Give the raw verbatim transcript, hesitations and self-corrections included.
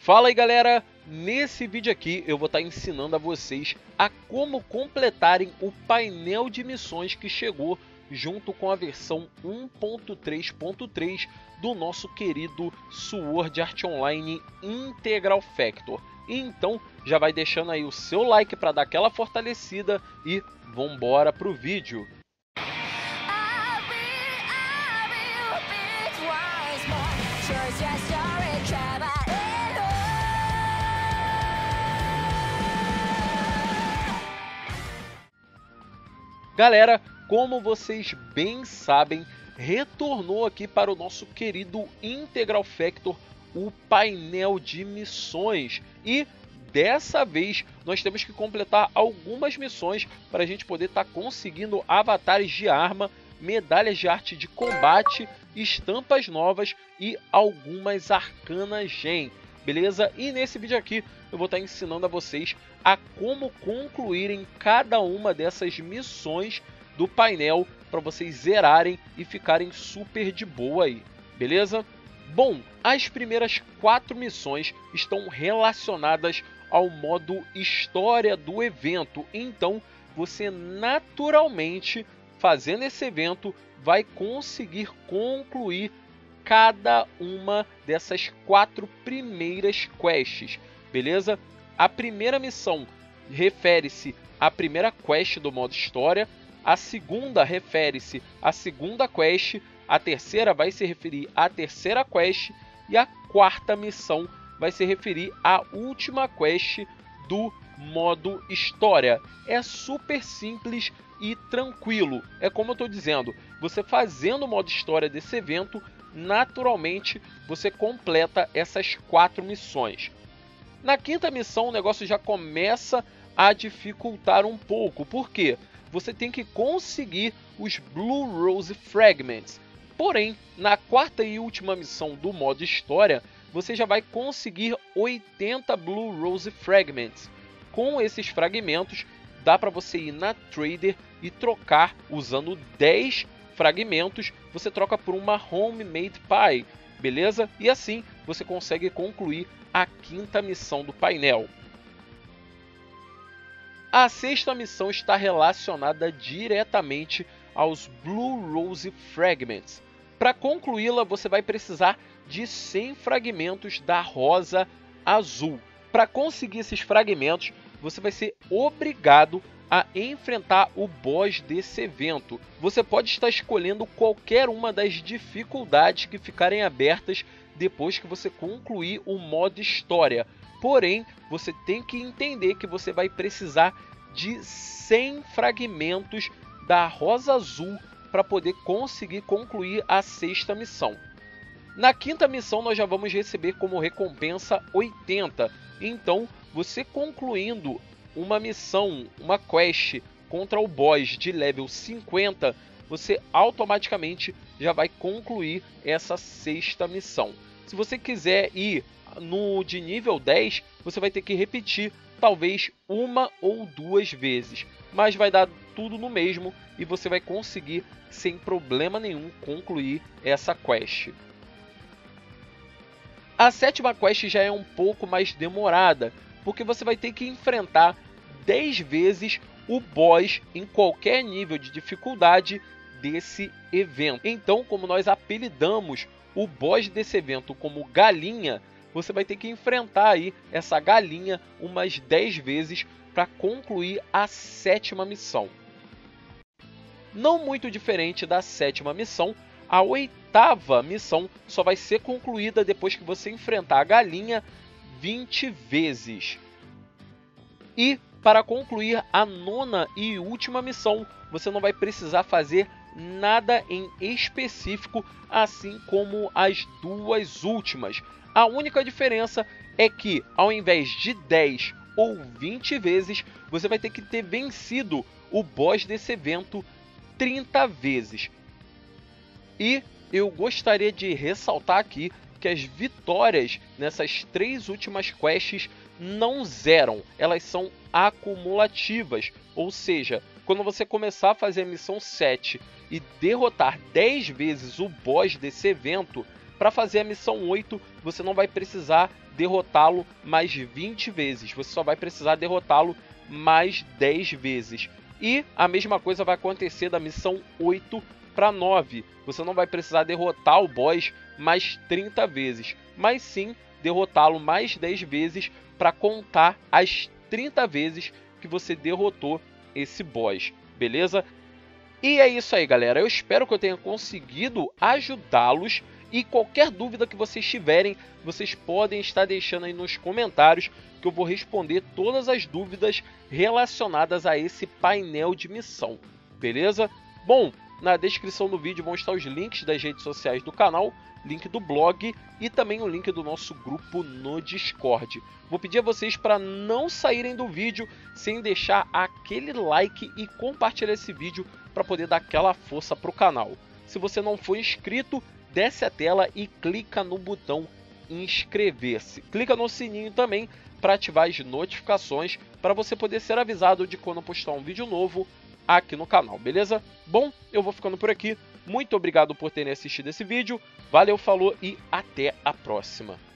Fala aí galera, nesse vídeo aqui eu vou estar ensinando a vocês a como completarem o painel de missões que chegou junto com a versão um ponto três ponto três do nosso querido Sword Art Online Integral Factor. Então já vai deixando aí o seu like para dar aquela fortalecida e vambora pro vídeo. Galera, como vocês bem sabem, retornou aqui para o nosso querido Integral Factor o painel de missões. E dessa vez nós temos que completar algumas missões para a gente poder estar tá conseguindo avatares de arma, medalhas de arte de combate, estampas novas e algumas arcanas gen. Beleza? E nesse vídeo aqui eu vou estar ensinando a vocês a como concluírem cada uma dessas missões do painel para vocês zerarem e ficarem super de boa aí, beleza? Bom, as primeiras quatro missões estão relacionadas ao modo história do evento, então você naturalmente, fazendo esse evento, vai conseguir concluir cada uma dessas quatro primeiras quests, beleza? A primeira missão refere-se à primeira quest do modo história, a segunda refere-se à segunda quest, a terceira vai se referir à terceira quest e a quarta missão vai se referir à última quest do modo história. É super simples e tranquilo, é como eu estou dizendo, você fazendo o modo história desse evento, naturalmente você completa essas quatro missões. Na quinta missão o negócio já começa a dificultar um pouco, porque você tem que conseguir os Blue Rose Fragments. Porém, na quarta e última missão do modo história, você já vai conseguir oitenta Blue Rose Fragments. Com esses fragmentos, dá para você ir na Trader e trocar usando dez fragmentos, você troca por uma Homemade Pie, beleza? E assim você consegue concluir a quinta missão do painel. A sexta missão está relacionada diretamente aos Blue Rose Fragments. Para concluí-la, você vai precisar de cem fragmentos da rosa azul. Para conseguir esses fragmentos, você vai ser obrigado a enfrentar o boss desse evento. Você pode estar escolhendo qualquer uma das dificuldades que ficarem abertas depois que você concluir o modo história. Porém, você tem que entender que você vai precisar de cem fragmentos da rosa azul para poder conseguir concluir a sexta missão. Na quinta missão nós já vamos receber como recompensa oitenta. Então, você concluindo uma missão, uma quest contra o boss de level cinquenta, você automaticamente já vai concluir essa sexta missão. Se você quiser ir no de nível dez, você vai ter que repetir talvez uma ou duas vezes, mas vai dar tudo no mesmo e você vai conseguir sem problema nenhum concluir essa quest. A sétima quest já é um pouco mais demorada, porque você vai ter que enfrentar dez vezes o boss em qualquer nível de dificuldade desse evento. Então, como nós apelidamos o boss desse evento como Galinha, você vai ter que enfrentar aí essa galinha umas dez vezes para concluir a sétima missão. Não muito diferente da sétima missão, a oitava missão só vai ser concluída depois que você enfrentar a galinha vinte vezes. E para concluir a nona e última missão, você não vai precisar fazer nada em específico, assim como as duas últimas. A única diferença é que, ao invés de dez ou vinte vezes, você vai ter que ter vencido o boss desse evento trinta vezes. E eu gostaria de ressaltar aqui que as vitórias nessas três últimas quests não zeram, elas são acumulativas, ou seja, quando você começar a fazer a missão sete e derrotar dez vezes o boss desse evento, para fazer a missão oito, você não vai precisar derrotá-lo mais vinte vezes, você só vai precisar derrotá-lo mais dez vezes. E a mesma coisa vai acontecer da missão oito para nove. Você não vai precisar derrotar o boss mais trinta vezes, mas sim derrotá-lo mais dez vezes para contar as trinta vezes que você derrotou esse boss, beleza? E é isso aí, galera. Eu espero que eu tenha conseguido ajudá-los. E qualquer dúvida que vocês tiverem, vocês podem estar deixando aí nos comentários, que eu vou responder todas as dúvidas relacionadas a esse painel de missão, beleza? Bom, na descrição do vídeo vão estar os links das redes sociais do canal, link do blog e também o link do nosso grupo no Discord. Vou pedir a vocês para não saírem do vídeo sem deixar aquele like e compartilhar esse vídeo para poder dar aquela força para o canal. Se você não for inscrito, desce a tela e clica no botão inscrever-se. Clica no sininho também para ativar as notificações para você poder ser avisado de quando eu postar um vídeo novo aqui no canal, beleza? Bom, eu vou ficando por aqui. Muito obrigado por terem assistido esse vídeo. Valeu, falou e até a próxima.